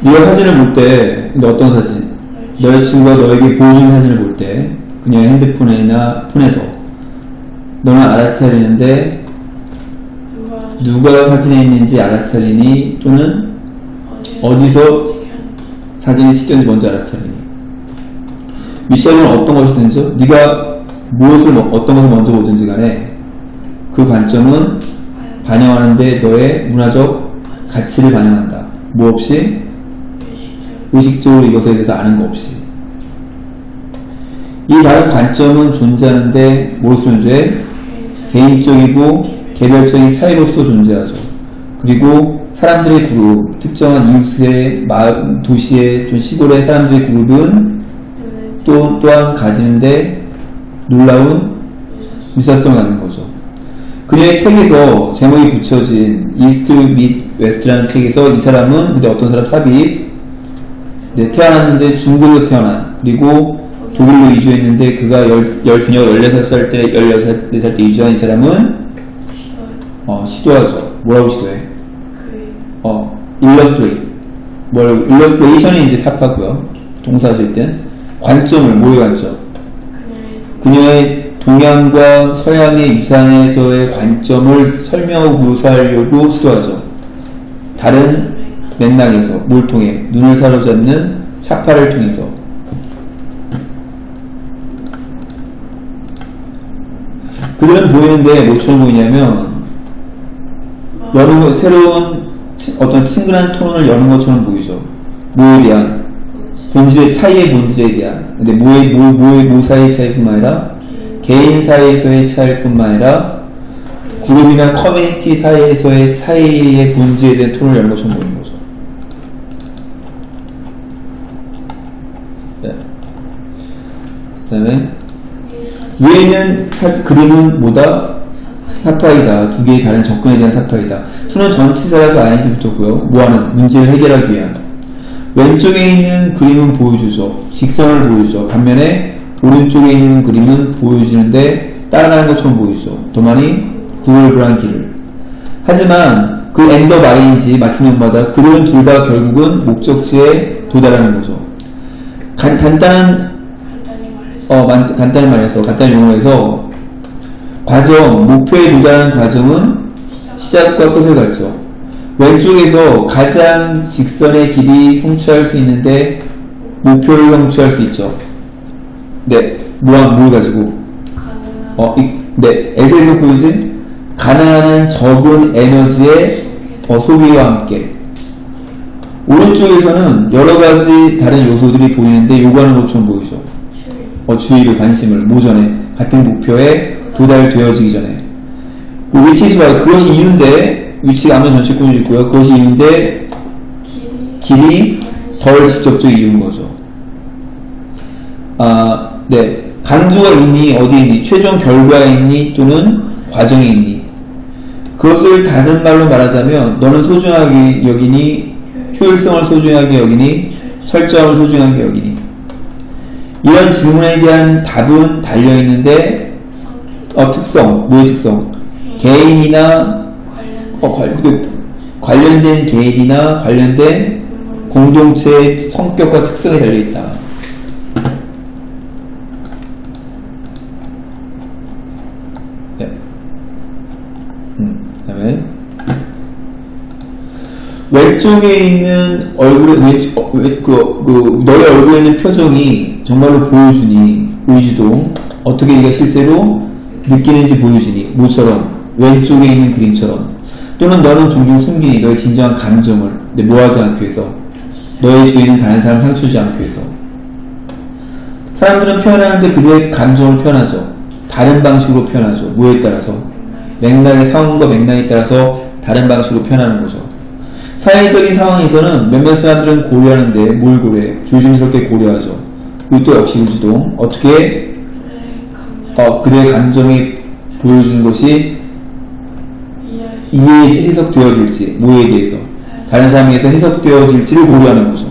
네가 사진을 볼 때, 근데 어떤 사진? 너의 친구가 너에게 보여준 사진을 볼 때, 그녀의 핸드폰이나 폰에서 너는 알아차리는데 누가 사진에 있는지 알아차리니 또는 어디서 사진이 찍혔는지 먼저 알아차리니. 윗사람은 어떤 것이든지 네가 무엇을 어떤 것을 먼저 보든지 간에 그 관점은 반영하는데 너의 문화적 가치를 반영한다. 뭐 없이? 의식적으로 이것에 대해서 아는 거 없이. 이 다른 관점은 존재하는데 뭐로 존재해? 개인적이고 개별적인 차이로서 존재하죠. 그리고 사람들의 그룹, 특정한 이웃의 마을, 도시의 또 시골의 사람들의 그룹은 또한 가지는데 놀라운 유사성을 갖는 거죠. 그녀의 책에서 제목이 붙여진 이스트 및 웨스트라는 책에서 이 사람은 근데 어떤 사람 삽입 태어났는데 중국에서 태어난 그리고 독일로 이주했는데 그가 그녀가 14살 때 14살 때 이주한 이 사람은 시도하죠. 뭐라고 시도해? 일러스트레이션이 이제 삽하고요. 동사실 땐 관점을 뭐의 관점? 그녀의 동양과 서양의 유산에서의 관점을 설명하고 묘사하려고 시도하죠. 다른 맥락에서 뭘 통해? 눈을 사로잡는 샤파를 통해서. 그들은 보이는데 뭐처럼 보이냐면 새로운 어떤 친근한 톤을 여는 것처럼 보이죠. 뭐에 대한? 본질의 차이의 본질에 대한. 근데 뭐 사이의 차이뿐만 아니라 개인 사이에서의 차이일 뿐만 아니라 그룹이나 커뮤니티 사이에서의 차이의 본질에 대한 톤을 여는 것처럼 보이는 거죠. 네. 그 다음에 위에 있는 그림은 뭐다? 사파이다. 두 개의 다른 접근에 대한 사파이다. 투는 전치사라서 ING 붙었고요. 뭐하는? 문제를 해결하기 위한. 왼쪽에 있는 그림은 보여주죠. 직선을 보여주죠. 반면에 오른쪽에 있는 그림은 보여주는데 따라가는 것처럼 보이죠. 더 많이 구월불한 길을. 하지만 그 엔더 마인지 마침표마다 그들은 둘 다 결국은 목적지에 도달하는 거죠. 간단히 용어에서 과정, 목표에 도달하는 과정은 시작과 끝을 갖죠. 왼쪽에서 가장 직선의 길이 성취할 수 있는데 목표를 성취할 수 있죠. 네, 뭘 가지고? 에세이에서 보이지? 가능한 적은 에너지의 소비와 함께. 오른쪽에서는 여러가지 다른 요소들이 보이는데 요구하는 것처럼 보이죠. 주의를, 관심을, 모전에, 같은 목표에 도달되어지기 전에. 그 위치에서 봐요. 그것이 이유인데, 위치가 아무 전체권이 있고요. 그것이 이유인데, 길이 덜 직접적인 이유인 거죠. 네. 강조가 있니? 어디에 있니? 최종 결과에 있니? 또는 과정에 있니? 그것을 다른 말로 말하자면, 너는 소중하게 여기니? 효율성을 소중하게 여기니? 철저함을 소중하게 여기니? 이런 질문에 대한 답은 달려있는데, 특성, 뭐의 특성? 개인이나, 관련된 개인이나 관련된 공동체의 성격과 특성이 달려있다. 네. 그 다음에, 왼쪽에 있는 너의 얼굴에 있는 표정이 정말로 보여주니, 의지도, 어떻게 네가 실제로 느끼는지 보여주니, 모처럼, 왼쪽에 있는 그림처럼, 또는 너는 종종 숨기니, 너의 진정한 감정을, 뭐하지 않기 위해서, 너의 주위는 다른 사람 상처 주지 않기 위해서. 사람들은 표현하는데 그들의 감정을 표현하죠. 다른 방식으로 표현하죠. 뭐에 따라서? 맥락의 상황과 맥락에 따라서 다른 방식으로 표현하는 거죠. 사회적인 상황에서는 몇몇 사람들은 고려하는데 뭘 고려해? 조심스럽게 고려하죠. 이것도 역시 의지동. 어떻게? 그들의 감정이 보여주는 것이 이해에 해석되어질지, 뭐에 대해서? 다른 사람에게서 해석되어질지를 고려하는 거죠.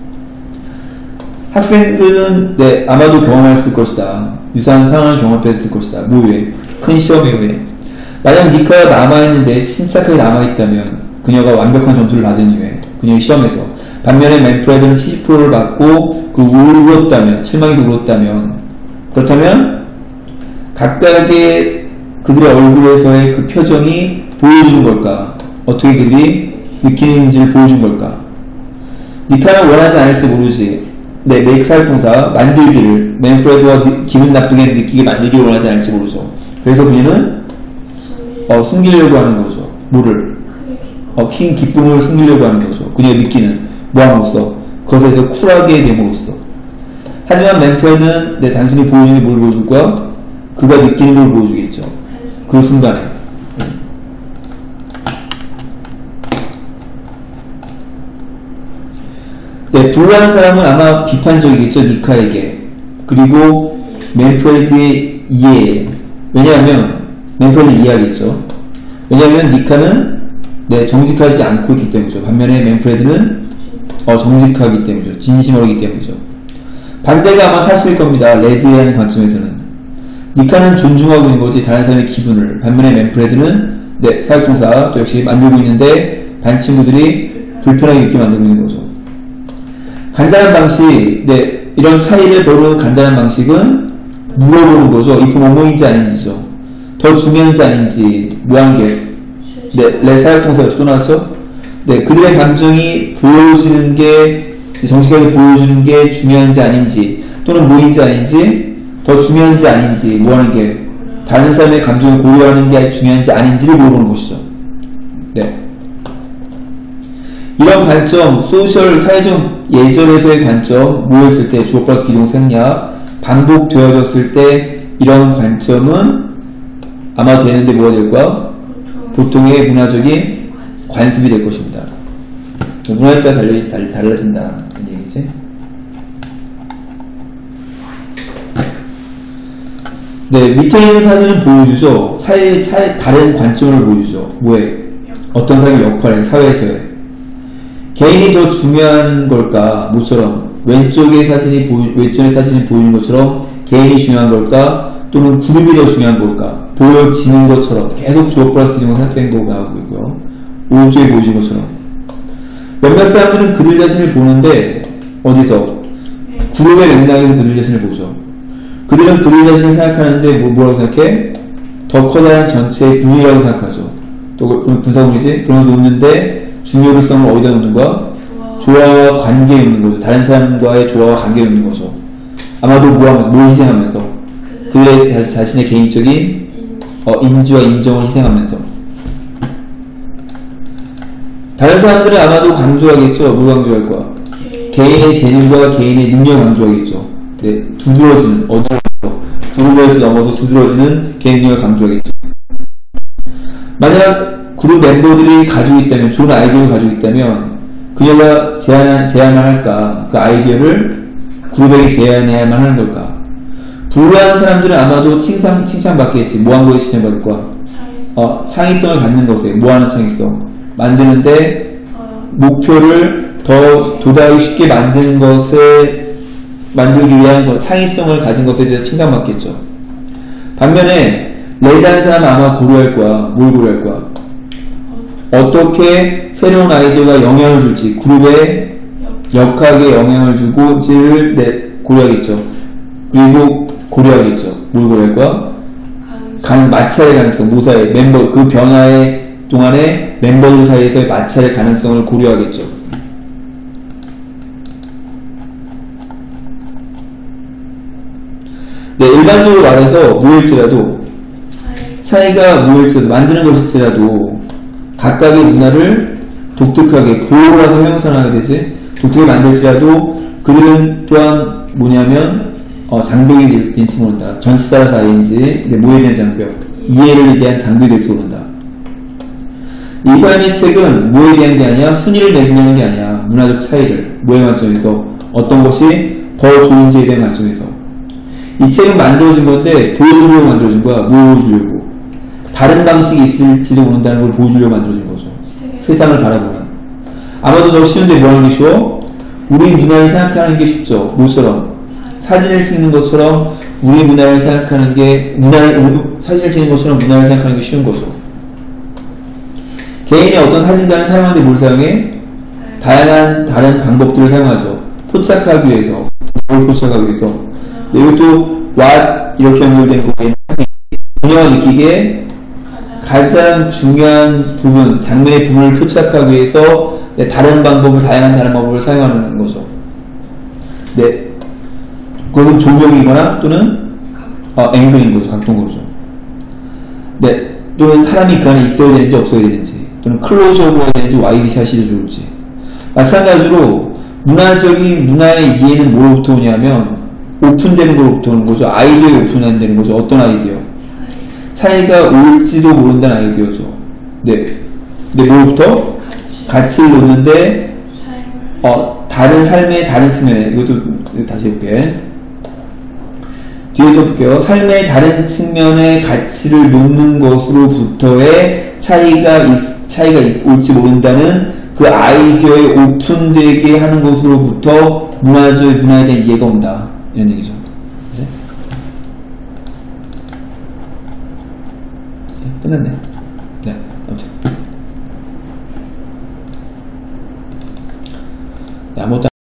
학생들은 아마도 경험했을 것이다. 유사한 상황을 경험했을 것이다. 뭐에? 큰 시험에 의해. 만약 니카가 남아있는데 침착하게 남아있다면 그녀가 완벽한 점수를 받은 이후에 그녀의 시험에서 반면에 맨프레드는 70%를 받고 울었다면, 실망해서 울었다면, 그렇다면 각각의 그들의 얼굴에서의 그 표정이 보여주는 걸까? 어떻게 그들이 느끼는지를 보여준 걸까? 니카는 원하지 않을지 모르지. 네, 메이크 사역동사 만들기를 맨프레드와 기분 나쁘게 느끼게 만들기를 원하지 않을지 모르죠. 그래서 그녀는 숨기려고 하는 거죠. 뭐를? 킹 기쁨을 숨기려고 하는 거죠. 그녀가 느끼는 뭐함으로써 그것에 대해서 쿨하게 됨으로써. 하지만 맨프레드는 단순히 보여주는 게 뭘 보여줄 거야? 그가 느끼는 걸 보여주겠죠. 그 순간에. 네, 불안한 사람은 아마 비판적이겠죠, 니카에게. 그리고 맨프레드의 이해에. 왜냐하면, 맨프레드를 이해하겠죠. 왜냐하면 니카는 정직하지 않고 있기 때문이죠. 반면에 맨프레드는 정직하기 때문이죠. 진심어리기 때문이죠. 반대가 아마 사실일 겁니다. 레드에 하는 관점에서는. 니카는 존중하고 있는 거지, 다른 사람의 기분을. 반면에 맨프레드는 사역동사 또 역시 만들고 있는데 반 친구들이 불편하게 느끼게 만들고 있는 거죠. 간단한 방식, 이런 차이를 보는 간단한 방식은 물어보는 거죠. 이 뭐뭐인지 아닌지죠. 더 중요한지 아닌지, 뭐한 게. 사역동사 역시 또 나왔죠? 그들의 감정이 보여지는 게, 정직하게 보여주는 게 중요한지 아닌지, 또는 뭐인지 아닌지, 더 중요한지 아닌지, 뭐하는 게, 다른 사람의 감정을 고려하는 게 중요한지 아닌지를 물어보는 것이죠. 이런 관점, 소셜, 사회적 예절에서의 관점, 모였을 때 주어플러스 기동 생략, 반복되어졌을 때 이런 관점은 아마 되는데 뭐가 될 거야? 보통의 문화적인 관습이 될 것입니다. 문화에 따라 달라진다. 이런 얘기지. 밑에 있는 사진은 보여주죠. 차의 다른 관점을 보여주죠. 뭐에? 어떤 사람의 역할에, 사회에서의. 개인이 더 중요한 걸까? 모처럼 왼쪽의 사진이 보이는 것처럼 개인이 중요한 걸까? 또는 그룹이 더 중요한 걸까? 보여지는 것처럼 계속 주어 플러스 기능을 생각된 거가 나오고 있고요. 오른쪽에 보여진 것처럼 몇몇 사람들은 그들 자신을 보는데 어디서? 그룹의 맥락에서 그들 자신을 보죠. 그들은 그들 자신을 생각하는데 뭐라고 생각해? 더 커다란 전체의 분위라고 생각하죠. 또 분사구문이지? 그런 걸 놓는데 중요성을 어디다 놓는 거야? 조화와 관계에 놓는 거죠. 다른 사람과의 조화와 관계에 놓는 거죠. 아마도 뭘 희생하면서 그들의 자신의 개인적인 인지와 인정을 희생하면서. 다른 사람들은 아마도 강조하겠죠. 뭘 강조할 거야? 개인의 재능과 개인의 능력을 강조하겠죠. 두드러지는, 그룹에서 넘어서 두드러지는 개인 능력을 강조하겠죠. 만약 그룹 멤버들이 가지고 있다면, 좋은 아이디어를 가지고 있다면 그녀가 제안을 할까? 그 아이디어를 그룹에게 제안해야만 하는 걸까? 불우한 사람들은 아마도 칭찬받겠지. 뭐한 거에 칭찬받을 거야? 창의성을 갖는 것에. 뭐하는 창의성? 만드는데 목표를 더 도달하기 쉽게 만드는 것에 만들기 위한 창의성을 가진 것에 대해서 칭찬받겠죠. 반면에 레이다는 사람은 아마 고려할 거야. 뭘 고려할 거야? 어떻게 새로운 아이디어가 영향을 줄지, 그룹의 역학에 영향을 주고지를 고려하겠죠. 그리고 고려하겠죠. 뭘 고려할 거야? 마찰의 가능성, 모사의 멤버, 그 변화의 동안에 멤버들 사이에서의 마찰의 가능성을 고려하겠죠. 일반적으로 말해서 뭐일지라도, 차이가 뭐일지라도, 만드는 것일지라도 각각의 문화를 독특하게, 고라서 형성하게 되지, 독특하게 만들지라도 그들은 또한 뭐냐면 장벽이 될지 모른다. 전치사 사이인지 뭐에 대한 장벽, 이해를 대한 장벽이 될지 모른다. 이 사람의 책은 뭐에 대한 게 아니야, 순위를 매기는 게 아니야. 문화적 차이를, 뭐의 관점에서, 어떤 것이 더 좋은지에 대한 관점에서. 이 책은 만들어진 건데 보여주려고 만들어진 거야. 뭘 보여주려고? 다른 방식이 있을지도 모른다는 걸 보여주려고 만들어진 거죠. 세상을 바라보면. 아마도 더 쉬운데 뭐 하는 게 쉬워? 우리 문화를 생각하는 게 쉽죠. 뭐처럼? 사진을 찍는 것처럼 우리 문화를 생각하는 게, 사진을 찍는 것처럼 문화를 생각하는 게 쉬운 거죠. 개인이 어떤 사진관을 사용하는데 뭘 사용해? 다양한 다른 방법들을 사용하죠. 포착하기 위해서, 뭘 포착하기 위해서. 네, 이것도 what 이렇게 연결된 거에 그녀가 느끼기에 가장 중요한 부분, 장면의 부분을 포착하기 위해서 네, 다양한 다른 방법을 사용하는 거죠. 네, 그것은 조명이거나 또는 앵글인 거죠. 각도거죠. 네, 또는 사람이 그 안에 있어야 되는지 없어야 되는지, 또는 클로즈업으로 해야 되는지 와이드샷이 더 좋을지. 마찬가지로 문화의 이해는 뭐로부터 오냐면 오픈되는 거로부터 오는 거죠. 아이디어에 오픈되는 거죠. 어떤 아이디어? 차이가 올지도 모른다는 아이디어죠. 네, 뭐로부터? 가치를 놓는데 다른 삶의 다른 측면에, 이것도 다시 해볼게. 뒤에서 볼게요. 삶의 다른 측면의 가치를 놓는 것으로부터의 차이가 올지 모른다는 그 아이디어에 오픈되게 하는 것으로부터 문화에 대한 이해가 온다. 이런 얘기죠. 네? 네, 끝났네요. 네, 아무튼. 네, 아무것도